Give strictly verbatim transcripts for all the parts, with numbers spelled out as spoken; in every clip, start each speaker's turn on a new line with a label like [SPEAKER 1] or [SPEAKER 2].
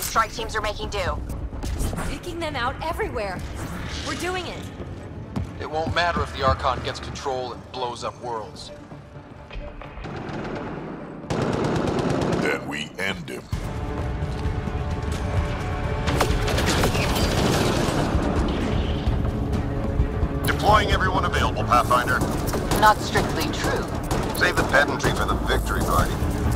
[SPEAKER 1] strike teams are making do.
[SPEAKER 2] Picking them out everywhere. We're doing it.
[SPEAKER 3] It won't matter if the Archon gets control and blows up worlds.
[SPEAKER 4] Then we end him.
[SPEAKER 5] Deploying everyone available, Pathfinder.
[SPEAKER 6] Not strictly true.
[SPEAKER 5] Save the pedantry for the victory party.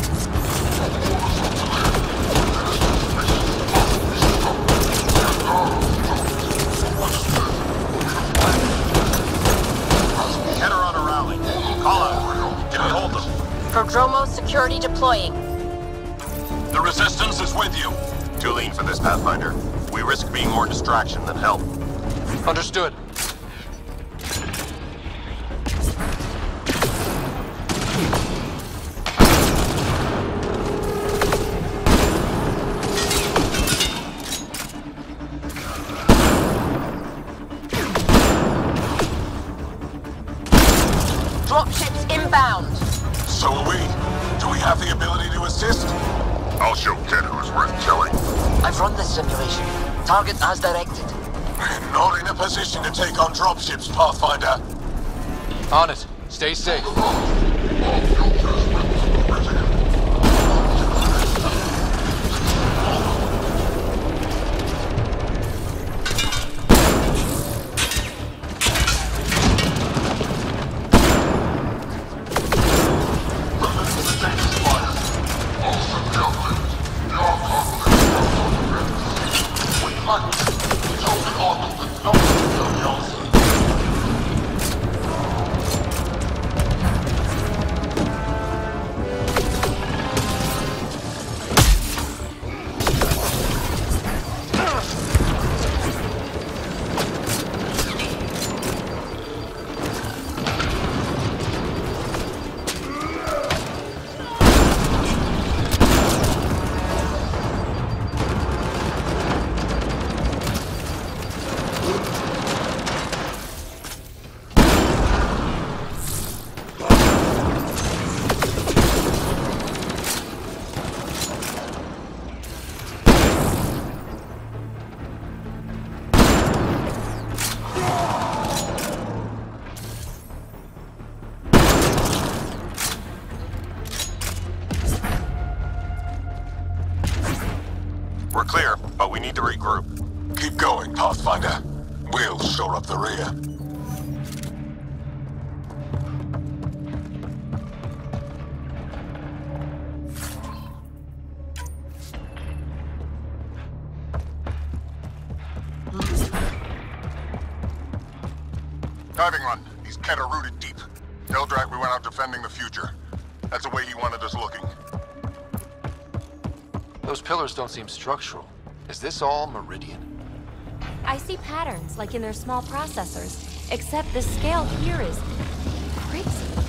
[SPEAKER 5] Head her on a rally. Call out. Can we hold them?
[SPEAKER 1] Prodromo security deploying.
[SPEAKER 5] The Resistance is with you. Too lean for this, Pathfinder. We risk being more distraction than help.
[SPEAKER 3] Understood.
[SPEAKER 1] Dropships inbound.
[SPEAKER 5] So are we. Do we have the ability to assist? I'll show Ken who's worth killing.
[SPEAKER 6] I've run this simulation. Target as directed.
[SPEAKER 5] We're not in a position to take on dropships, Pathfinder.
[SPEAKER 3] On it. Stay safe.
[SPEAKER 5] We're clear, but we need to regroup. Keep going, Pathfinder. We'll shore up the rear. Diving run. He's kinda rooted deep. Tell Drac we went out defending the future. That's the way he wanted us looking.
[SPEAKER 3] Those pillars don't seem structural. Is this all Meridian?
[SPEAKER 2] I see patterns, like in their small processors. Except the scale here is crazy.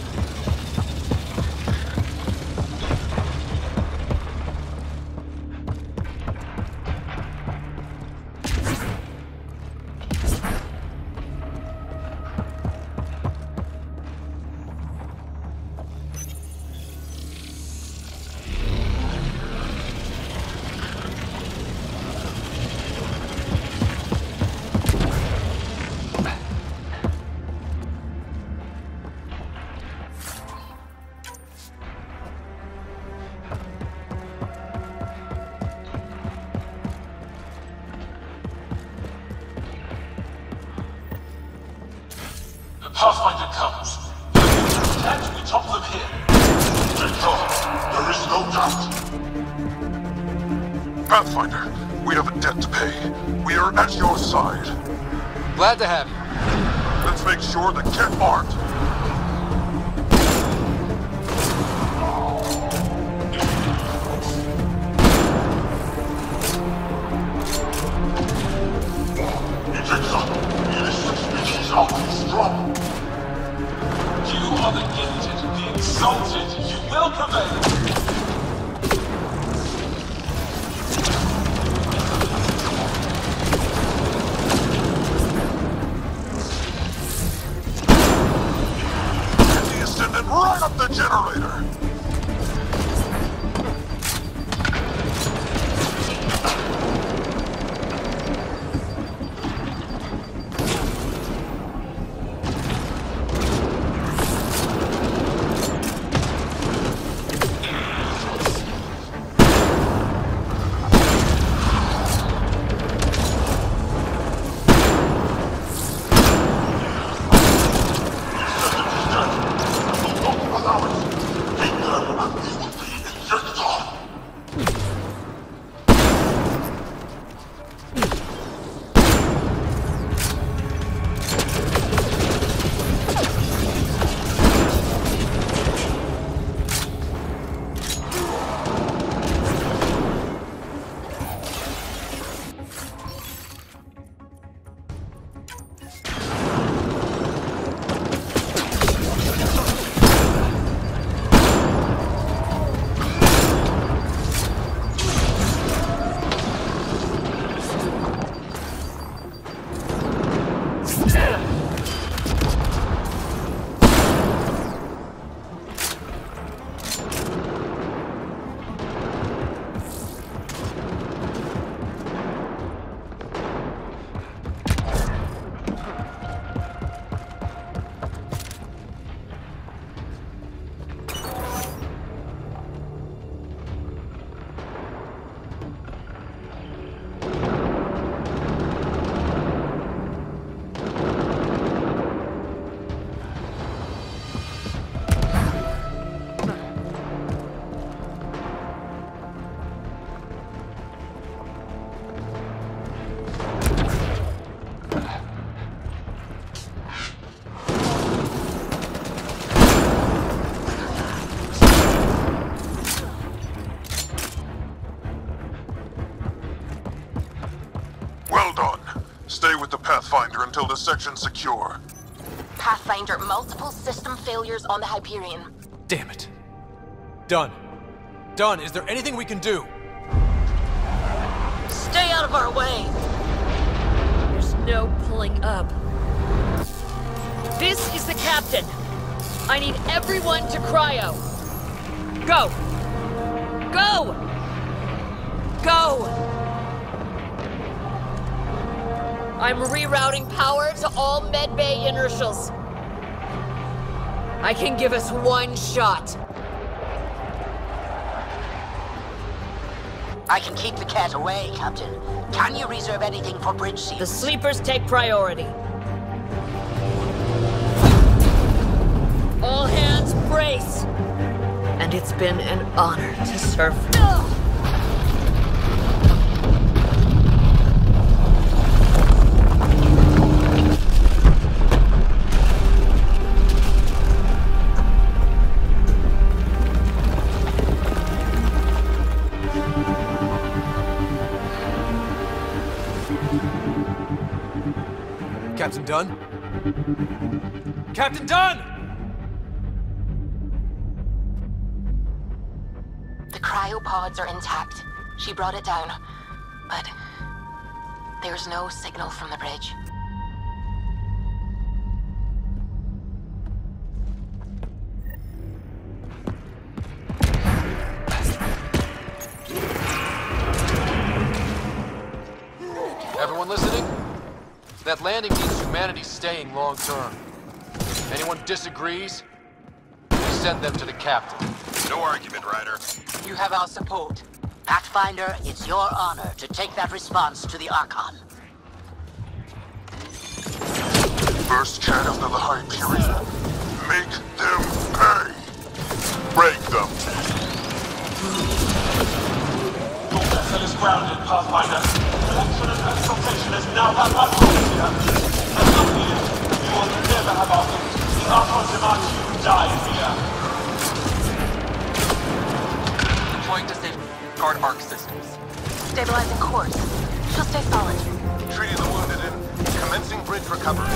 [SPEAKER 5] Pathfinder comes. Can't we top them here? Victor, there is no doubt. Pathfinder, we have a debt to pay. We are at your side.
[SPEAKER 3] Glad to have you.
[SPEAKER 5] Let's make sure the Kett aren't.
[SPEAKER 7] You are the gifted, the exalted. You will prevail.
[SPEAKER 5] Get the ascendant right up the generator.
[SPEAKER 4] the section secure.
[SPEAKER 1] Pathfinder, multiple system failures on the Hyperion.
[SPEAKER 3] Damn it. Done. Done. Is there anything we can do?
[SPEAKER 1] Stay out of our way!
[SPEAKER 8] There's no pulling up. This is the captain. I need everyone to cryo. Go! Go! Go! I'm rerouting power to all medbay inertials. I can give us one shot.
[SPEAKER 6] I can keep the cat away, Captain. Can you reserve anything for bridge seats?
[SPEAKER 8] The sleepers take priority. All hands brace. And it's been an honor to serve.
[SPEAKER 3] Captain Dunn? Captain Dunn!
[SPEAKER 1] The cryopods are intact. She brought it down. But there's no signal from the bridge.
[SPEAKER 3] Everyone listening? That landing means humanity staying long term. Anyone disagrees? We send them to the captain.
[SPEAKER 4] No argument, Ryder.
[SPEAKER 6] You have our support. Pathfinder, it's your honor to take that response to the Archon.
[SPEAKER 4] First chance of the Hyperion. Make them pay. Break them.
[SPEAKER 5] Your vessel is grounded, Pathfinder. Collection and exaltation is now at my frontier. And not here, you will never have our gift. The Archon demands you die here.
[SPEAKER 9] Deploying to safety. Guard arc systems.
[SPEAKER 1] Stabilizing course. She'll stay solid.
[SPEAKER 4] Treating the wounded in. Commencing bridge recovery.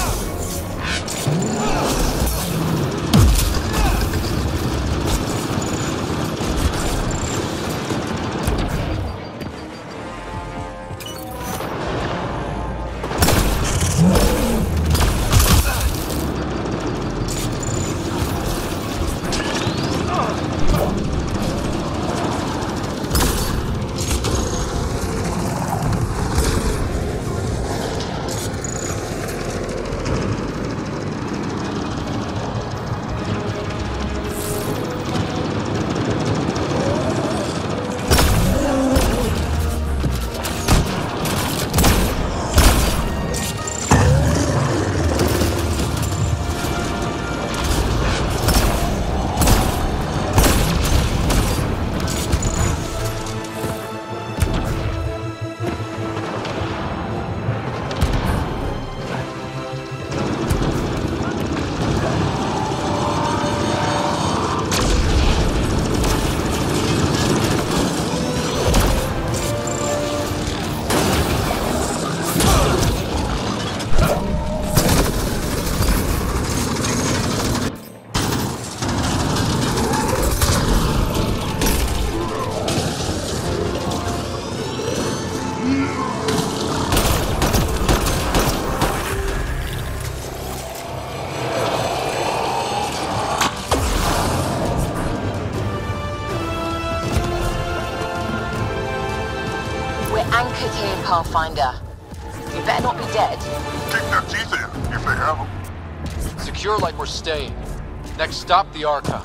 [SPEAKER 1] Anchored here, Pathfinder. You better not be dead.
[SPEAKER 4] Kick their teeth in, if they have them.
[SPEAKER 3] Secure like we're staying. Next stop, the Archon.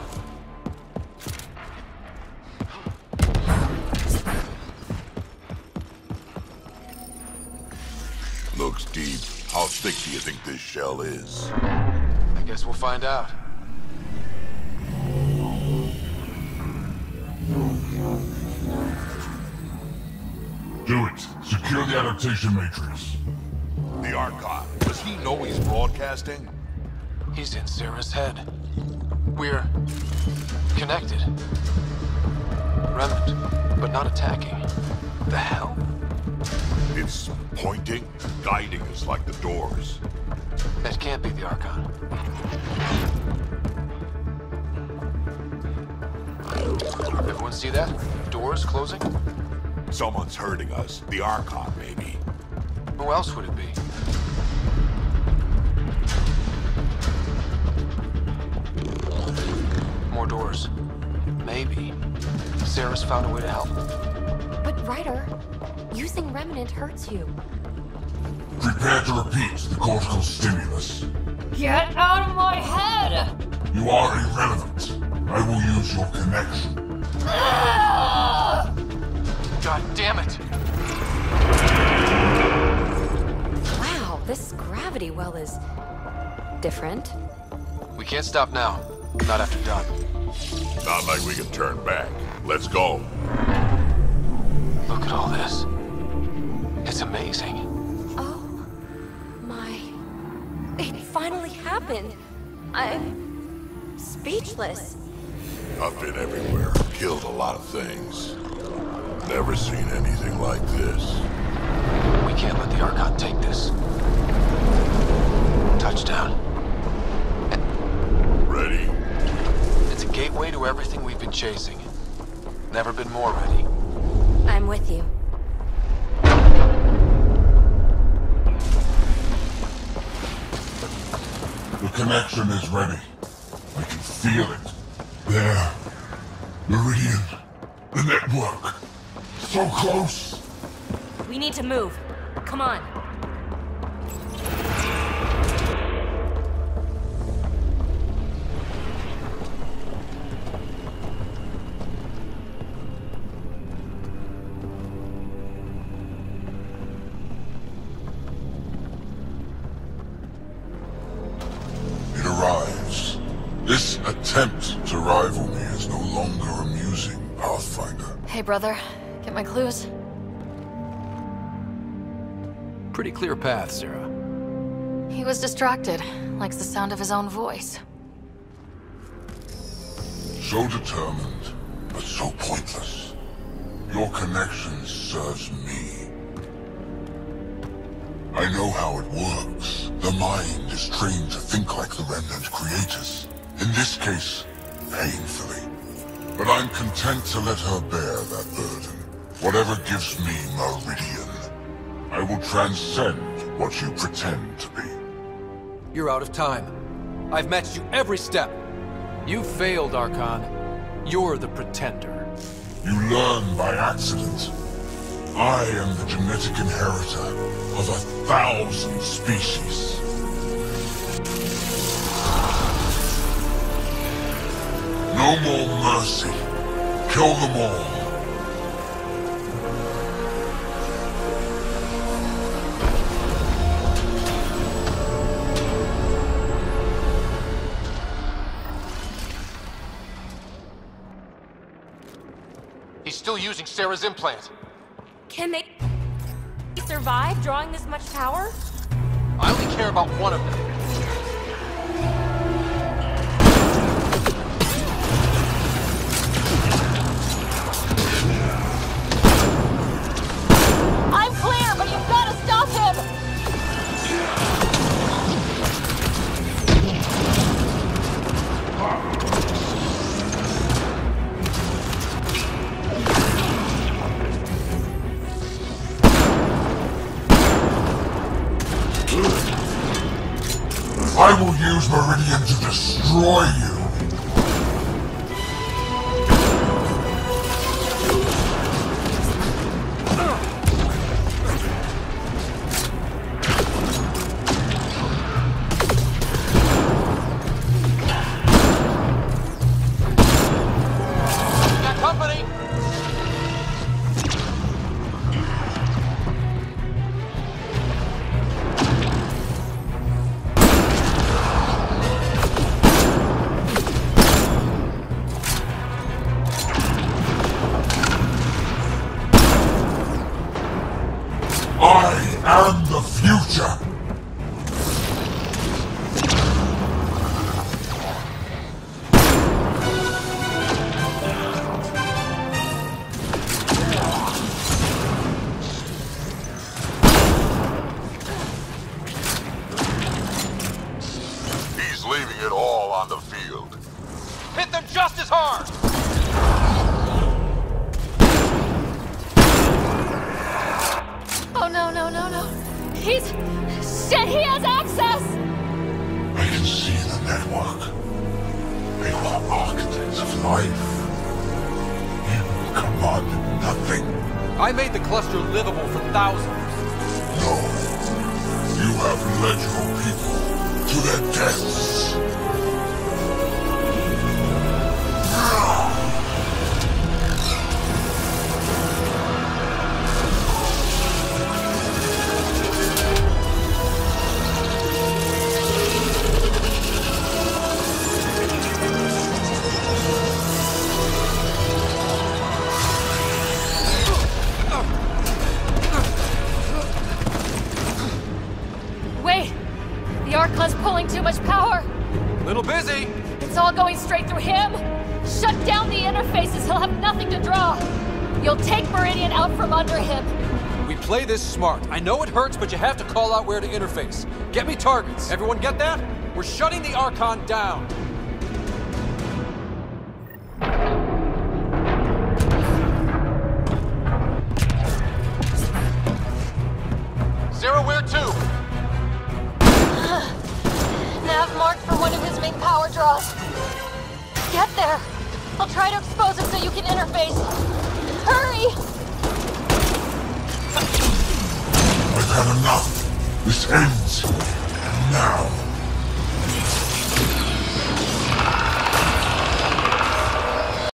[SPEAKER 4] Looks deep. How thick do you think this shell is?
[SPEAKER 3] I guess we'll find out.
[SPEAKER 5] Do it. Secure the adaptation matrix.
[SPEAKER 4] The Archon. Does he know he's broadcasting?
[SPEAKER 3] He's in Sarah's head. We're connected. Remnant, but not attacking. The hell?
[SPEAKER 4] It's pointing, guiding us like the doors.
[SPEAKER 3] That can't be the Archon. Everyone see that? Doors closing?
[SPEAKER 4] Someone's hurting us. The Archon, maybe.
[SPEAKER 3] Who else would it be? More doors. Maybe Sarah's found a way to help.
[SPEAKER 2] But Ryder, using Remnant hurts you.
[SPEAKER 4] Prepare to repeat the cortical stimulus.
[SPEAKER 8] Get out of my head!
[SPEAKER 4] You are irrelevant. I will use your connection.
[SPEAKER 3] God damn it!
[SPEAKER 2] Wow, this gravity well is different.
[SPEAKER 3] We can't stop now. Not after dawn.
[SPEAKER 4] Not like we can turn back. Let's go.
[SPEAKER 3] Look at all this. It's amazing.
[SPEAKER 2] Oh my. It finally happened. I'm speechless.
[SPEAKER 4] I've been everywhere. Killed a lot of things. Never seen anything like this.
[SPEAKER 3] We can't let the Archon take this. Touchdown.
[SPEAKER 4] Ready?
[SPEAKER 3] It's a gateway to everything we've been chasing. Never been more ready.
[SPEAKER 2] I'm with you.
[SPEAKER 4] The connection is ready. I can feel it. There. Meridian. The network. So close.
[SPEAKER 2] We need to move. Come on.
[SPEAKER 4] It arrives. This attempt to rival me is no longer amusing, Pathfinder.
[SPEAKER 1] Hey, brother. Get my clues?
[SPEAKER 3] Pretty clear path, Sarah.
[SPEAKER 1] He was distracted. Likes the sound of his own voice.
[SPEAKER 4] So determined, but so pointless. Your connection serves me. I know how it works. The mind is trained to think like the Remnant creators. In this case, painfully. But I'm content to let her bear that burden. Whatever gives me Meridian, I will transcend what you pretend to be.
[SPEAKER 3] You're out of time. I've matched you every step. You failed, Archon. You're the pretender.
[SPEAKER 4] You learn by accident. I am the genetic inheritor of a thousand species. No more mercy. Kill them all.
[SPEAKER 3] He's still using Sarah's implant.
[SPEAKER 2] Can they survive drawing this much power?
[SPEAKER 3] I only care about one of them.
[SPEAKER 1] I'm clear, but you've got to stop him!
[SPEAKER 4] I will use Meridian to destroy you.
[SPEAKER 3] Got company!
[SPEAKER 4] I am the future.
[SPEAKER 3] just as hard!
[SPEAKER 2] Oh no, no, no, no. He's... Shit, he has access!
[SPEAKER 4] I can see the network. They were architects of life. You commanded nothing.
[SPEAKER 3] I made the cluster livable for thousands.
[SPEAKER 4] No. You have led your people to their deaths.
[SPEAKER 2] Wait! The Archon's pulling too much power!
[SPEAKER 3] Little busy.
[SPEAKER 2] It's all going straight through him! Shut down the interfaces, he'll have nothing to draw! You'll take Meridian out from under him!
[SPEAKER 3] We play this smart. I know it hurts, but you have to call out where to interface. Get me targets. Everyone get that? We're shutting the Archon down. Zero, where to?
[SPEAKER 2] Nav marked for one of his main power draws. Get there! I'll try to expose him so you can interface. Hurry!
[SPEAKER 4] I've had enough. This ends now.